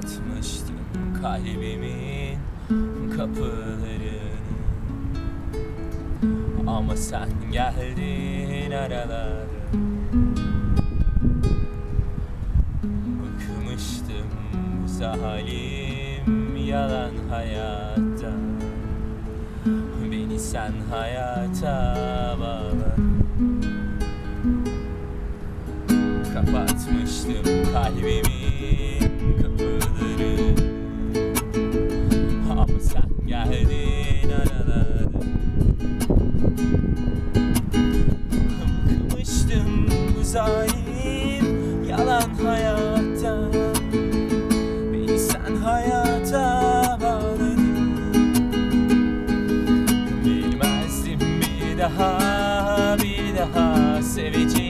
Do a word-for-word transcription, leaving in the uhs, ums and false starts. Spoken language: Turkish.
Kapatmıştım kalbimin kapılarını, ama sen geldin aralara. Bıkmıştım bu zalim yalan hayattan. Beni sen hayata bağladın. Kapatmıştım kalbimin kapıları, ama sen geldin aralara. Bıkmıştım bu zalim yalan hayattan. Beni sen hayata bağladın. Bilmezdim bir daha, bir daha seveceğim.